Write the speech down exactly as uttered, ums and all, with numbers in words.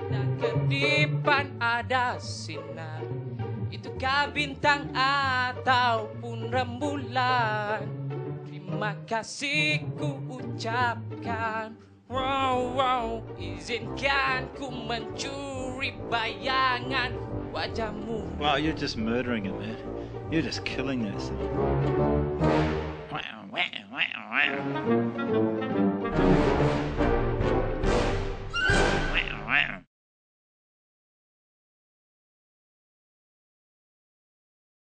Dan kedipan ada sinar, itukah bintang ataupun rembulan? Terima kasih ku ucapkan. Wow, wow, izinkan ku mencuri bayangan wajahmu. Wow, you're just murdering it, man. You're just killing this. Wow, wow, wow, wow.